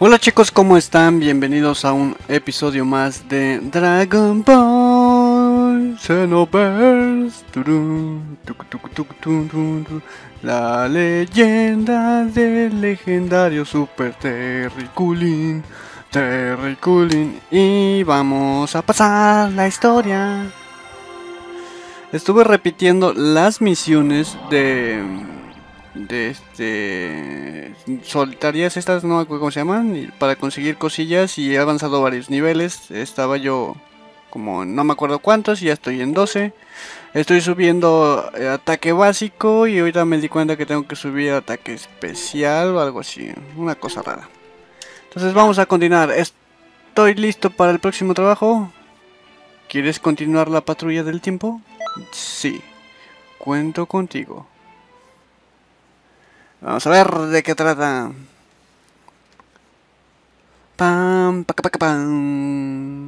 Hola chicos, ¿cómo están? Bienvenidos a un episodio más de Dragon Ball Xenoverse. La leyenda del legendario Super Terriculin. Y vamos a pasar la historia. Estuve repitiendo las misiones de solitarias, estas no me acuerdo cómo se llaman, para conseguir cosillas, y he avanzado varios niveles. Estaba yo como no me acuerdo cuántos y ya estoy en 12. Estoy subiendo ataque básico y ahorita me di cuenta que tengo que subir ataque especial o algo así, una cosa rara. Entonces vamos a continuar. Estoy listo para el próximo trabajo. ¿Quieres continuar la patrulla del tiempo? Sí, cuento contigo. Vamos a ver de qué trata. Pam, pam.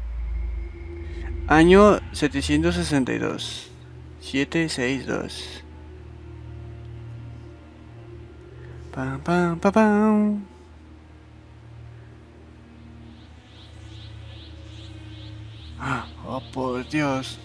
Año 762. 762. Pam, pam, pam, pam. Oh, por Dios.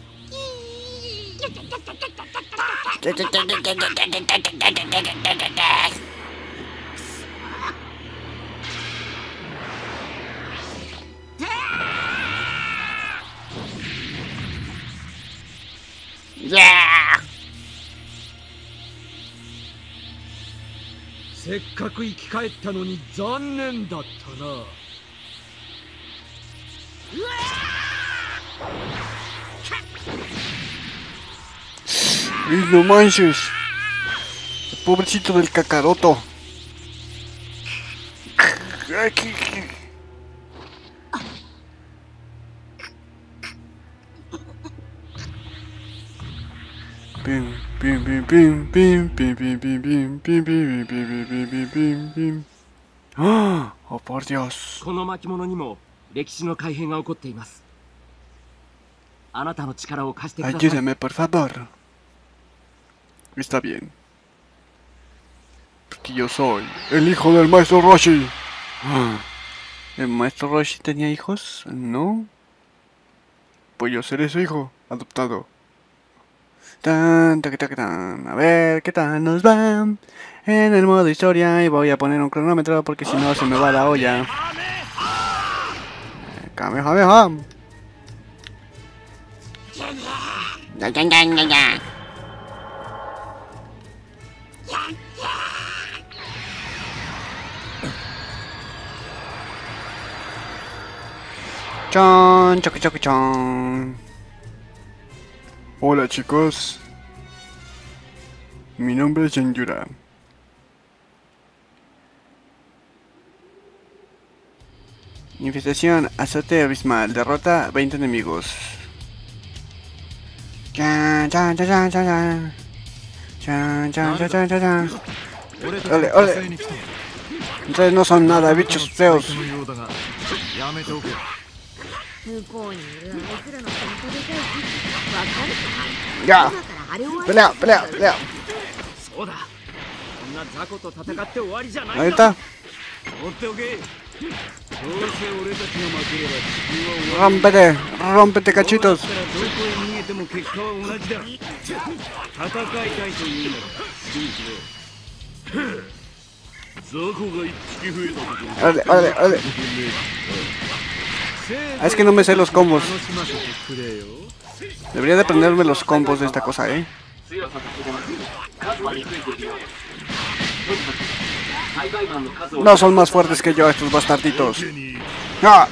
Yeah! せっかく生き返ったのに残念だったな。 No manches. Pobrecito del Kakaroto. Pim, pim, pim, pim, pim, pim, pim, pim, pim, pim, pim, pim, pim, pim. Oh, por Dios. この巻物にも歴史の改変が起こっています。あなたの力を貸してください。 Ayúdame, por favor. Está bien. Porque yo soy el hijo del maestro Roshi. ¿El maestro Roshi tenía hijos? No. Pues yo seré su hijo adoptado. A ver qué tal nos va en el modo historia. Y voy a poner un cronómetro porque si no se me va la olla. Kamehameha. Chon, choque, choque, chon. Hola chicos, mi nombre es Genjura. Infestación, azote abismal, derrota 20 enemigos. Chan, chan, chan, chan, chan. Chan, chan, chan, chan, chan, chan. Ole, ole. Ustedes no son nada, bichos feos. Ya. Pelea, pelea, pelea. Ahí está. Rómpete, rómpete cachitos. Órale, órale, órale. Es que no me sé los combos. Debería de aprenderme los combos de esta cosa, No son más fuertes que yo estos bastarditos. ¡Ah!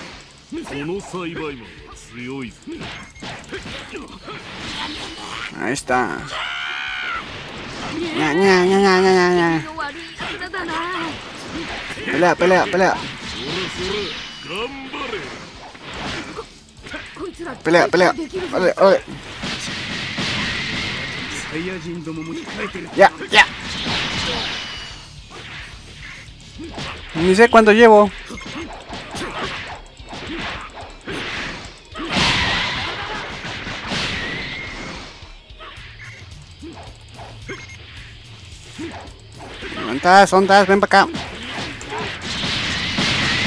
Ahí está. Ña, ña, ña, ña, ña, ña. Pelea, pelea, pelea. Pelea, pelea. Ole, ole. Ya, ya. Ni sé cuánto llevo. ¿Dónde estás? ¿Dónde estás? Ven para acá.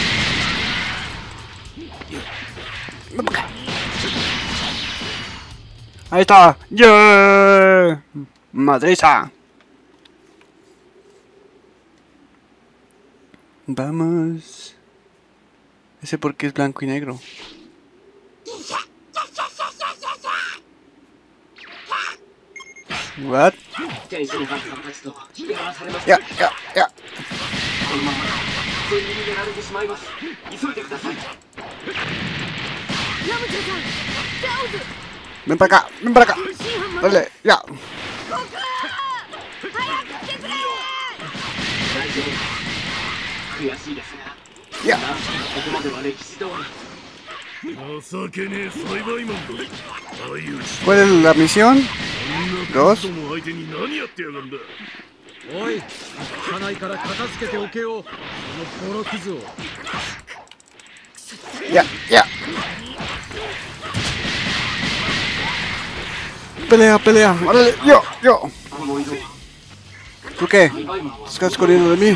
Ahí está. ¡Yeah! Madriza. Vamos. Ese porque es blanco y negro. What? Ya, ya, ya. Ven para acá, ven para acá. Dale, ya. Ya. ¿Cuál es la misión? 2. おい、家内から片付けておけよ。そのボロクズを。 Ya, ya. Pelea, pelea. Órale, yo. ¿Tú qué? ¿Estás corriendo de mí?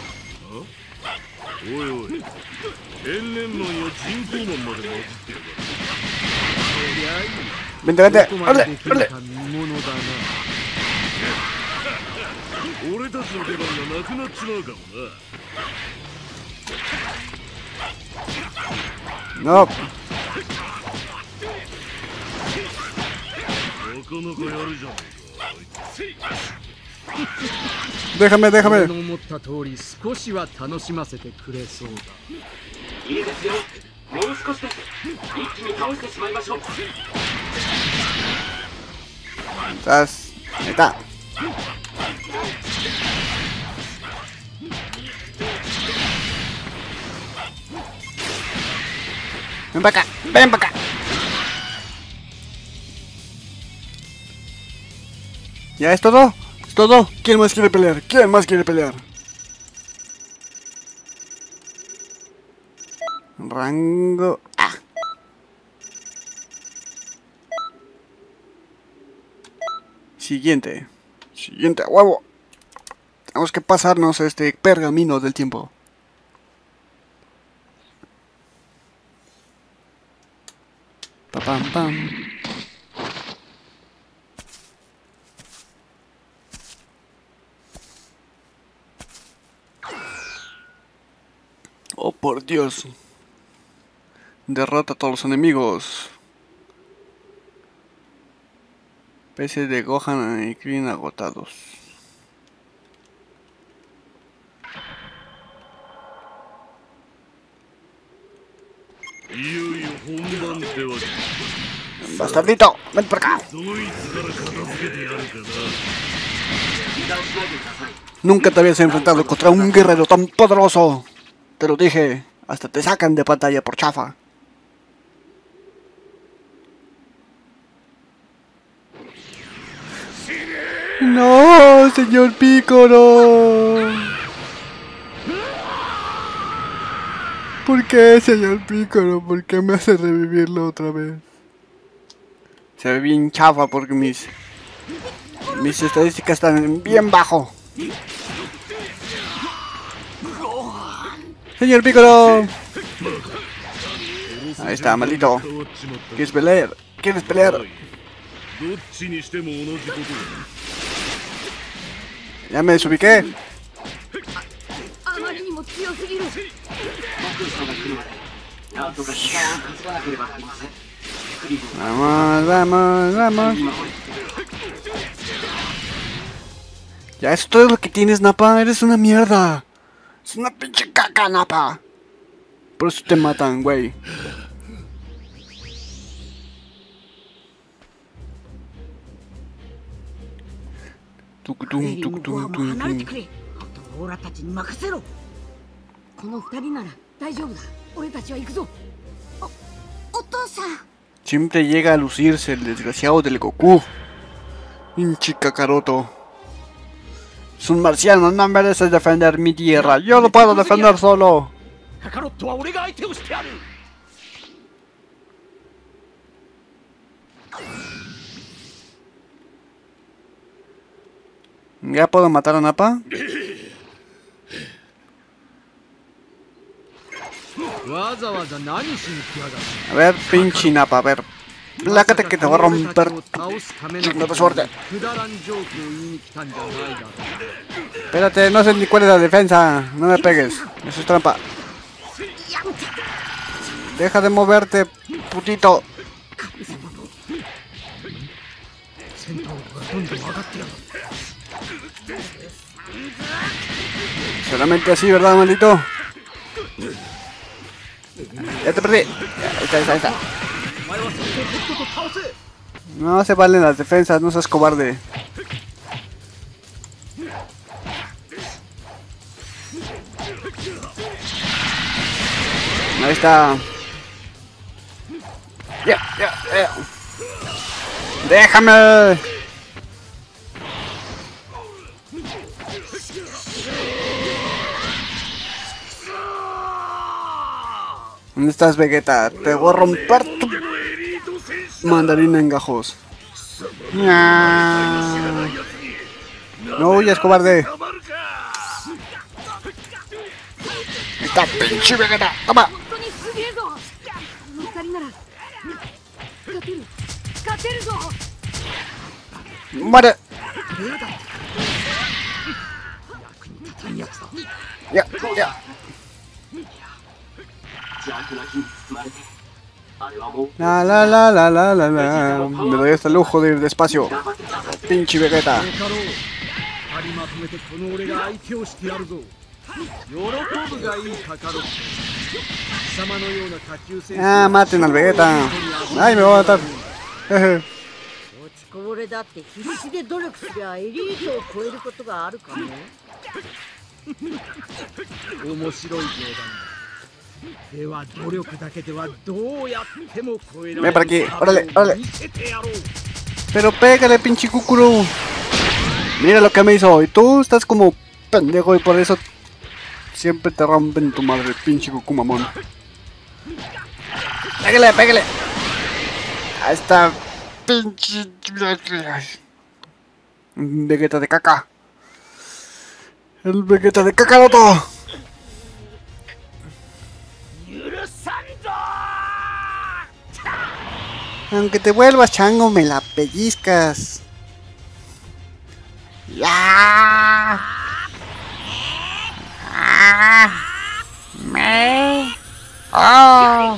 Vente, vente. Órale, órale. 俺たちの出番がなくなっちまうかもな。 No. なかなかやるじゃねえか。 Déjame, 俺 déjame. の思った通り少しは楽しませてくれそうだ。 いいですよ。もう少しです。一気に倒してしまいましょう。 Estás. Ahí está. Ven para acá, ven para acá. ¿Ya es todo? ¿Es todo? ¿Quién más quiere pelear? ¿Quién más quiere pelear? Rango A. Siguiente. Siguiente, a huevo. Tenemos que pasarnos este pergamino del tiempo. Pa, pam, pam. Oh, por Dios. Derrota a todos los enemigos. PC de Gohan y Krillin agotados. Bastardito, ven por acá. Nunca te habías enfrentado contra un guerrero tan poderoso. Te lo dije, hasta te sacan de pantalla por chafa. No, señor Piccolo. ¿Por qué, señor Piccolo? ¿Por qué me hace revivirlo otra vez? Se ve bien chafa porque mis estadísticas están bien bajo. Señor Piccolo. Ahí está, maldito. ¿Quieres pelear? ¿Quieres pelear? Ya me desubiqué. Vamos, vamos, vamos. Ya, eso es todo lo que tienes, Nappa. Eres una mierda. Es una pinche caca, Nappa. Por eso te matan, güey. Siempre llega a lucirse el desgraciado del Goku. Pinche Kakaroto. Es un marciano, no mereces defender mi tierra. Yo lo puedo defender solo. ¿Ya puedo matar a Nappa? A ver, pinche Nappa, a ver. Plácate que te voy a romper. Chingada suerte. Espérate, no sé ni cuál es la defensa. No me pegues. Eso es trampa. Deja de moverte, putito. Solamente así, ¿verdad, maldito? Ya te perdí. Ahí está, ahí está, ahí está. No se valen las defensas, no seas cobarde. Ahí está. Ya. Déjame. ¿Dónde estás, Vegeta? Te voy a romper tu mandarina en gajos. No huyas, cobarde. Está pinche Vegeta. Toma. Muere. Ya. La. Me doy hasta el lujo de ir despacio. Pinche Vegeta. Ah, maten al Vegeta. Ay, me voy a matar. 落ちこぼれだって必死で努力すりゃエリートを超えることがあるかも。 面白い冗談だ。では努力だけではどうやっても超えられ Ven para る aquí, órale, órale. 見せてやろう。 Pero pégale, pinche Kukuru. Mira lo que me hizo. Y tú estás como pendejo y por eso siempre te rompen tu madre, pinche Goku mamón. Pégale. Ahí está. Pinche Vegeta de caca. El Vegeta de Kakaroto. Aunque te vuelvas chango, me la pellizcas. Ya. Me. Oh.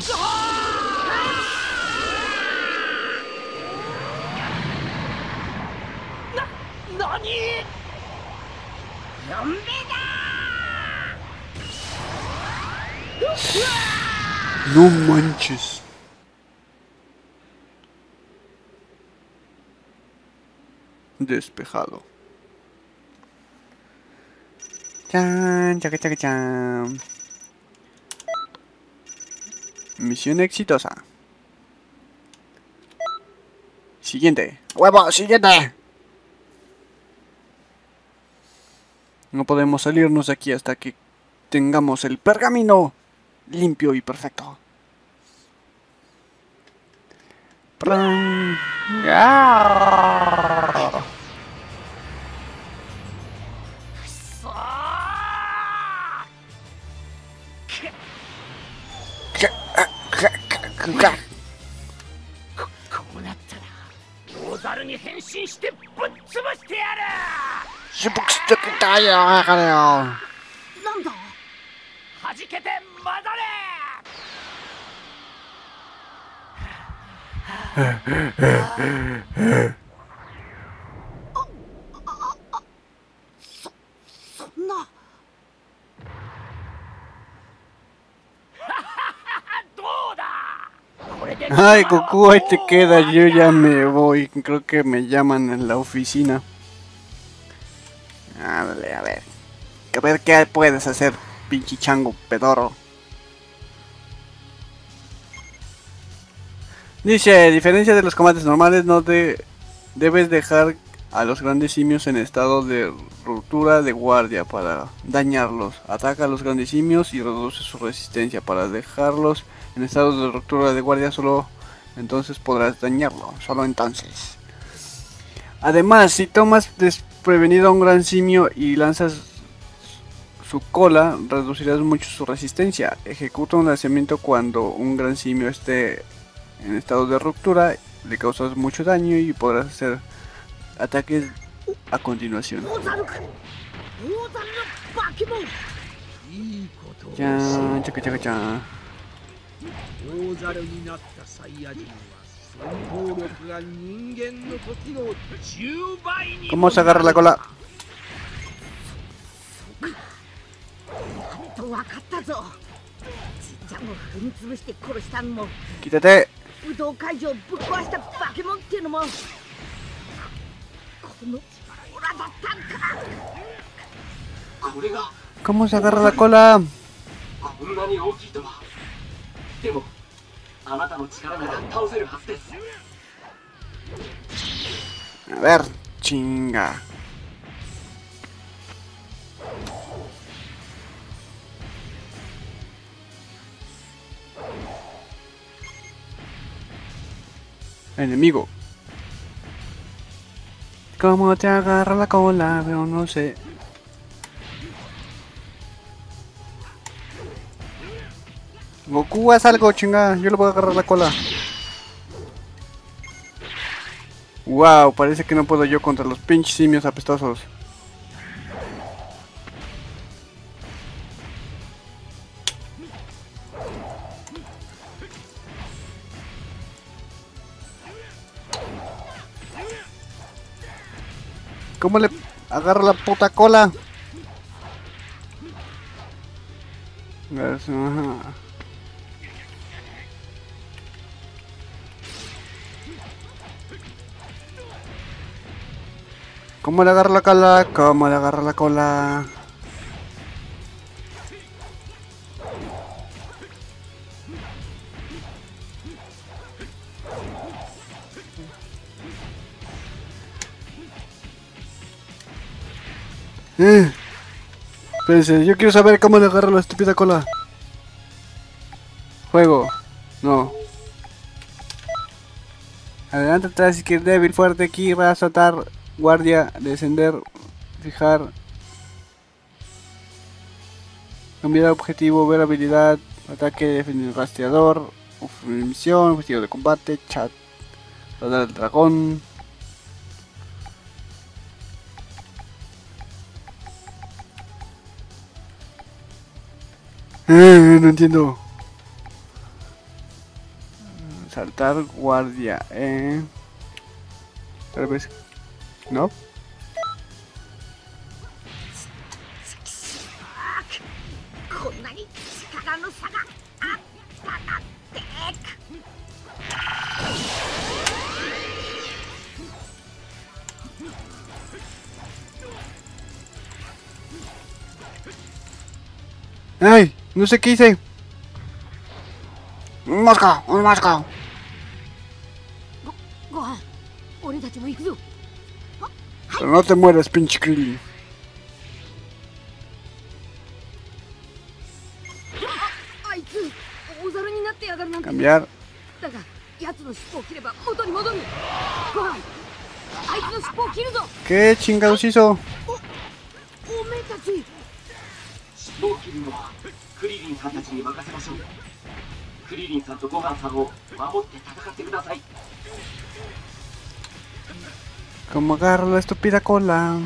No manches. Despejado. Chan, chan. Misión exitosa. Siguiente. ¡Huevo! ¡Siguiente! No podemos salirnos de aquí hasta que tengamos el pergamino limpio y perfecto. ¡Pran! ¡Ah! Ay, Goku, ahí te queda, yo ya me voy. Creo que me llaman en la oficina. Ándale, a ver qué puedes hacer, pinche chango pedorro. Dice, a diferencia de los combates normales, no debes dejar a los grandes simios en estado de ruptura de guardia para dañarlos. Ataca a los grandes simios y reduce su resistencia. Para dejarlos en estado de ruptura de guardia, solo entonces podrás dañarlo. Solo entonces. Además, si tomas desprevenido a un gran simio y lanzas su cola, reducirás mucho su resistencia. Ejecuta un lanzamiento cuando un gran simio esté en estado de ruptura le causas mucho daño y podrás hacer ataques a continuación. 大猿か大猿の化け物。 いいことを Chan, chaca, chaca, chan. 大猿になったサイヤ人は戦闘力が人間の時の10倍に ¿Cómo se agarra la cola? と分かったぞ。じいちゃんを踏み潰して殺したのも Quítate. 武道会場をぶっ壊した化け物っていうのもこのオラだったんか。 これが ¿Cómo se agarra la cola? こんなに大きいとは。でもあなたの力なら倒せるはずです。 A ver, chinga. Enemigo. ¿Cómo te agarra la cola? Pero no sé. Goku, haz algo, chinga. Yo le voy a agarrar la cola. Wow, parece que no puedo yo contra los pinches simios apestosos. ¿Cómo le agarra la puta cola? Ajá. ¿Cómo le agarra la cola? ¿Cómo le agarra la cola? Espérense, yo quiero saber cómo le agarra la estúpida cola. Juego. No. Adelante, atrás, izquierda, débil, fuerte, aquí, va a saltar, guardia, descender, fijar. Cambiar objetivo, ver habilidad, ataque, definir rastreador, misión, objetivo de combate, chat, radar del dragón. No entiendo. Saltar guardia, tal vez. ¿No? こんなに力の差があったなんて。 ¡Ay! No sé qué hice. ¡Un mosca! ¡Un mosca! ご飯俺たちも行くぞ。 Pero no te mueras, pinche Krillin. あいつ大猿になってやがるなんて。 Cambiar. だが奴の尻尾を切れば元に戻る。ご飯あいつの尻尾を切るぞ。 ¿Qué chingados hizo? おめえたち。 尻尾を切るのはクリリンさんたちに任せましょう。クリリンさんとごはんさんを守って戦ってください。 ¿Cómo agarra la estúpida cola?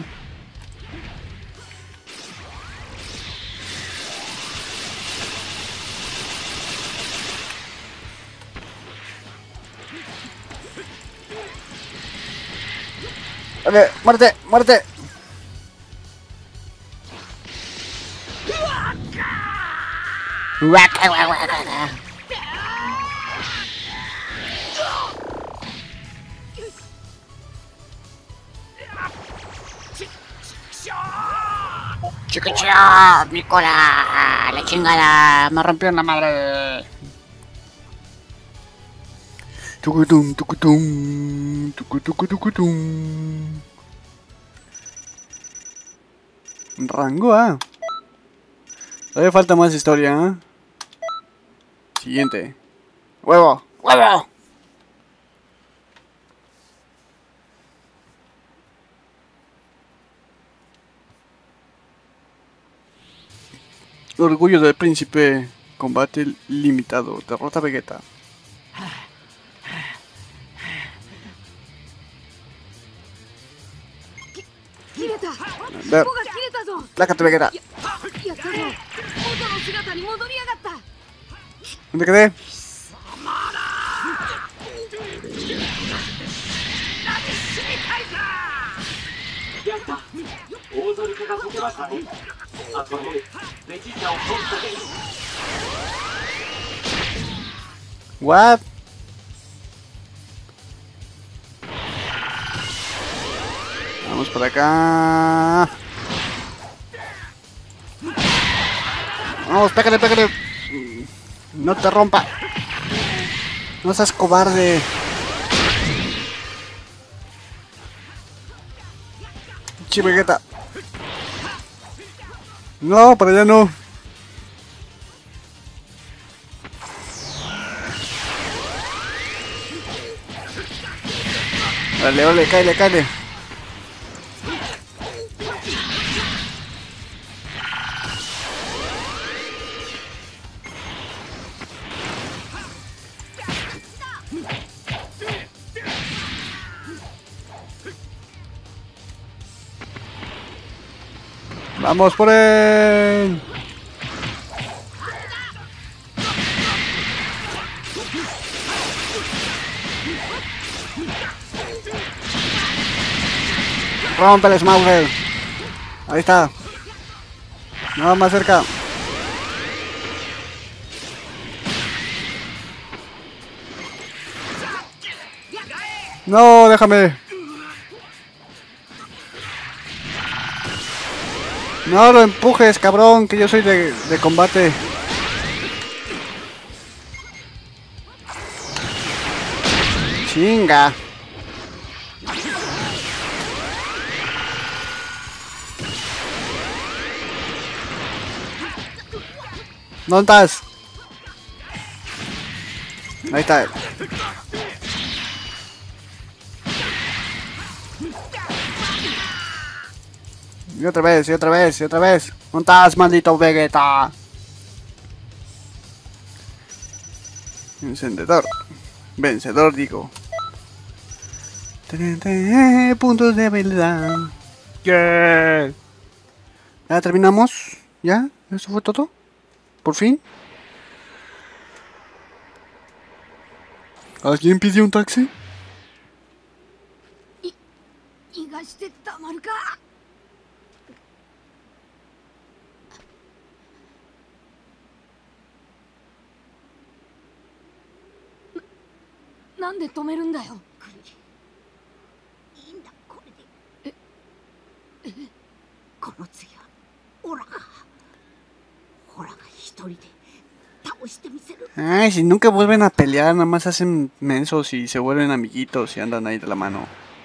Ok, muerte, muerte. Chica, mi cola, la chingada, me rompió la madre. Tucutum, tucutum, tucutum. Rango A. Todavía falta más historia, ¿eh? Siguiente. ¡Huevo! ¡Huevo! Orgullo del príncipe. Combate limitado. Derrota a Vegeta. Ver. こが切れたぞ。 Plácate, Vegeta. やったぞ。元の姿に戻りやがった。 ¿Dónde quedé? やった。大ゾル化が解けましたね。あとはもうベジータを倒すだけです。 What? Vamos por acá. Vamos, pégale, pégale. No te rompa. No seas cobarde. Che, Vegeta. No, para allá no. Dale, dale, cáele, cáele. Vamos por él. Rompe el Smaugler. Ahí está. No, más cerca. No, déjame. No lo empujes, cabrón, que yo soy de combate. Chinga. ¿Dónde estás? Ahí está. Y otra vez, y otra vez, y otra vez. ¿Dónde estás, maldito Vegeta? Encendedor. Vencedor, digo. Puntos de habilidad. Yeah. ¿Ya terminamos? ¿Ya? ¿Eso fue todo? ¿Por fin? ¿Alguien pidió un taxi? 逃がしてたまるか。なんで止めるんだよ。 いいんだ、これで。この次はオラが一人で倒してみせる。 Ay, si nunca vuelven a pelear, nada más hacen mensos y se vuelven amiguitos y andan ahí de la mano.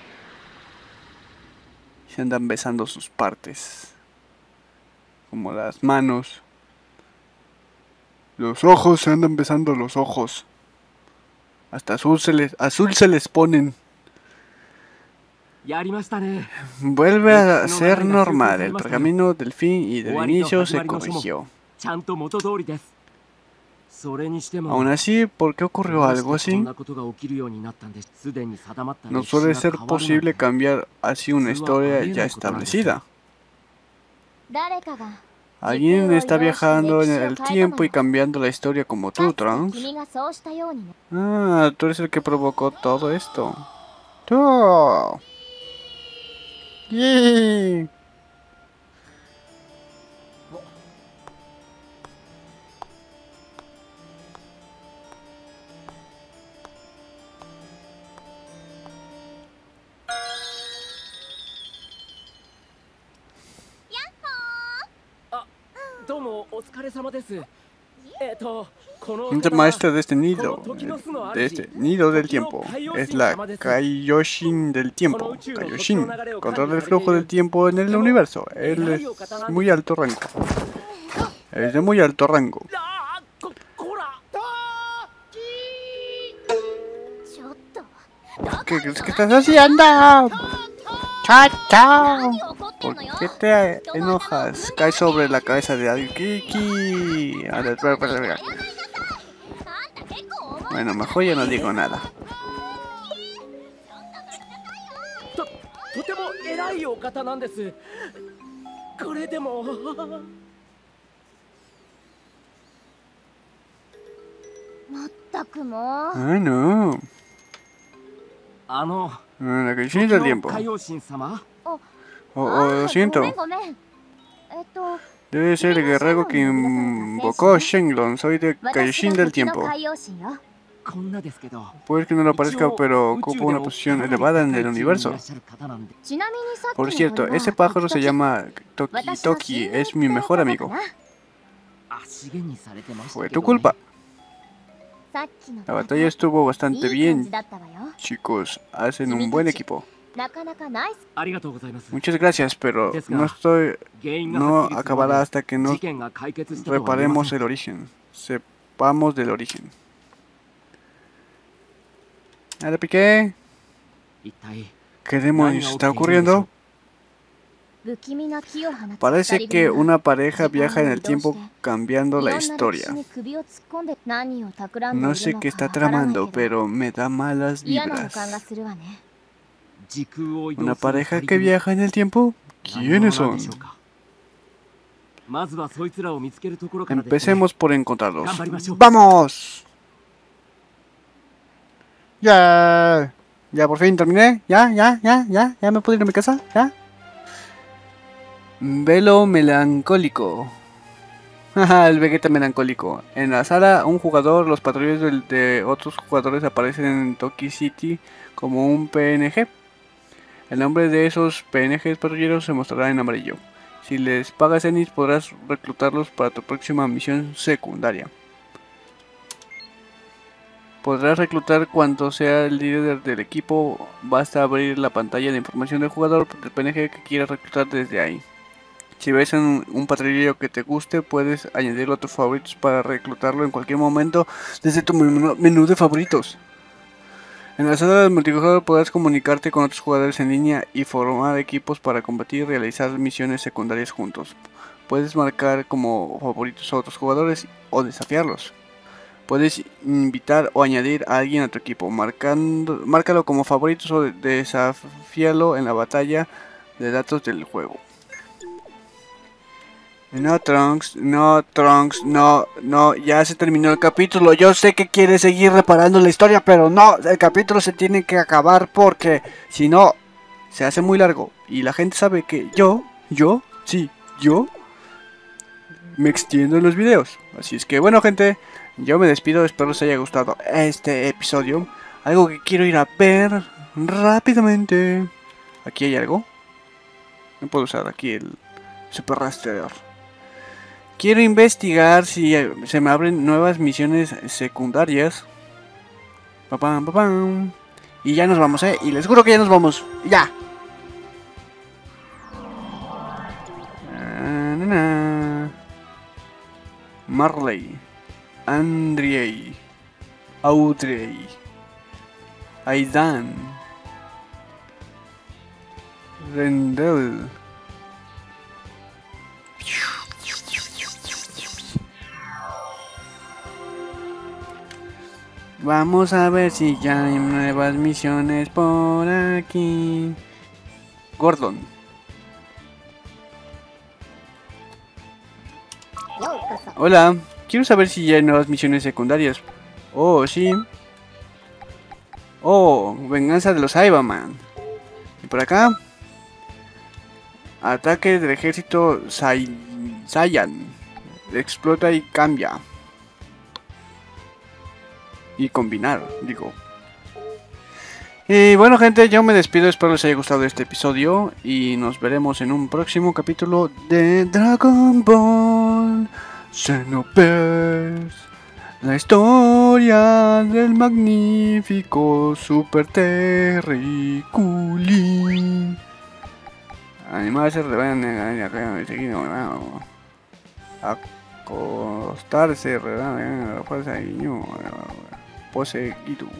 Se andan besando sus partes. Como las manos. Los ojos, se andan besando los ojos. Hasta azul se les ponen. Vuelve a ser normal. El pergamino del fin y del inicio se corrigió. Aún así, ¿por qué ocurrió algo así? No suele ser posible cambiar así una historia ya establecida. Alguien está viajando en el tiempo y cambiando la historia como tú, Trunks. Ah, tú eres el que provocó todo esto. ¡Tú! ¡Yee! El maestro de este nido del tiempo, es la Kaioshin del tiempo. Kaioshin controla el flujo del tiempo en el universo. Él es muy alto rango. Es de muy alto rango. ¿Qué crees que estás haciendo? ¡Chao, chao! ¿Por qué te enojas? Cae sobre la cabeza de Aokiki. Bueno, mejor ya no digo nada. これでもまったくもう。 Ah, no. の La crisis del tiempo. 海王神様 Lo siento. ごめん。 Debe ser el guerrero que invocó Shenlong. Soy de Kaioshin del tiempo. こんなですけど Puede que no lo parezca, pero ocupa una posición elevada en el universo. Por cierto, ese pájaro se llama Toki Toki. Es mi mejor amigo. Fue tu culpa. La batalla estuvo bastante bien, chicos. Hacen un buen equipo. なかなかナイス。 ありがとうございます Muchas gracias, pero no acabará hasta que nos reparemos el origen. Sepamos del origen. ¿Ahora piqué? ¿Qué demonios está ocurriendo? Parece que una pareja viaja en el tiempo cambiando la historia. No sé qué está tramando, pero me da malas vibras. ¿Una pareja que viaja en el tiempo? ¿Quiénes son? Empecemos por encontrarlos. ¡Vamos! Ya por fin terminé. Ya me puedo ir a mi casa. Ya. Velo melancólico. El Vegeta melancólico. En la sala, un jugador, los patrulleros de otros jugadores aparecen en Toki City como un PNG. El nombre de esos PNGs patrulleros se mostrará en amarillo. Si les pagas Zenith, podrás reclutarlos para tu próxima misión secundaria. Podrás reclutar cuando sea el líder del equipo. Basta abrir la pantalla de información del jugador del PNG que quieras reclutar desde ahí. Si ves un patrullero que te guste, puedes añadirlo a tus favoritos para reclutarlo en cualquier momento desde tu menú de favoritos. En la sala del multijugador podrás comunicarte con otros jugadores en línea y formar equipos para combatir y realizar misiones secundarias juntos. Puedes marcar como favoritos a otros jugadores o desafiarlos. Puedes invitar o añadir a alguien a tu equipo, márcalo como favoritos o desafíalo en la batalla de datos del juego. No, Trunks, no, ya se terminó el capítulo. Yo sé que quiere seguir reparando la historia, pero no, el capítulo se tiene que acabar porque si no, se hace muy largo. Y la gente sabe que yo me extiendo en los videos. Así es que bueno, gente, yo me despido, espero les haya gustado este episodio. Algo que quiero ir a ver rápidamente. Aquí hay algo. No puedo usar aquí el super rastreador. Quiero investigar si se me abren nuevas misiones secundarias. Y ya nos vamos, y les juro que ya nos vamos. ¡Ya! Marley, Andrei, Audrey, Aidan, Rendell. Vamos a ver si ya hay nuevas misiones por aquí. Gordon. Hola, quiero saber si ya hay nuevas misiones secundarias. Oh, sí. Oh, venganza de los Cyberman. Y por acá, ataque del ejército Saiyan. Explota y cambia. Y combinar, digo. Y bueno, gente, yo me despido, espero les haya gustado este episodio y nos veremos en un próximo capítulo de Dragon Ball Xenoverse, la historia del magnífico Super Terriculín. Animales se revelan seguido acostarse, revelan la fuerza y poseído.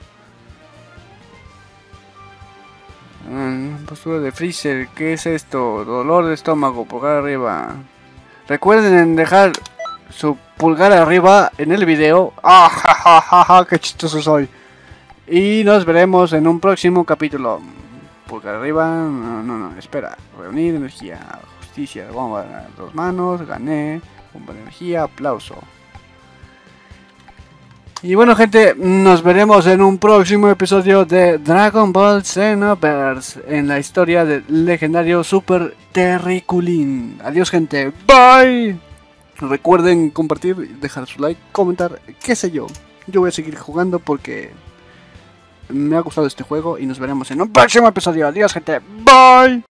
Postura de Freezer, ¿qué es esto? Dolor de estómago, pulgar arriba. Recuerden dejar su pulgar arriba en el video. ¡Ah, ja, ja, ja, ja! ¡Qué chistoso soy! Y nos veremos en un próximo capítulo. Pulgar arriba, no, espera. Reunir energía, justicia. Vamos a ganar 2 manos, gané, bomba de energía, aplauso. Y bueno gente, nos veremos en un próximo episodio de Dragon Ball Xenoverse, en la historia del legendario Super Terriculin. Adiós gente, bye. Recuerden compartir, dejar su like, comentar, qué sé yo. Yo voy a seguir jugando porque me ha gustado este juego y nos veremos en un próximo episodio. Adiós gente, bye.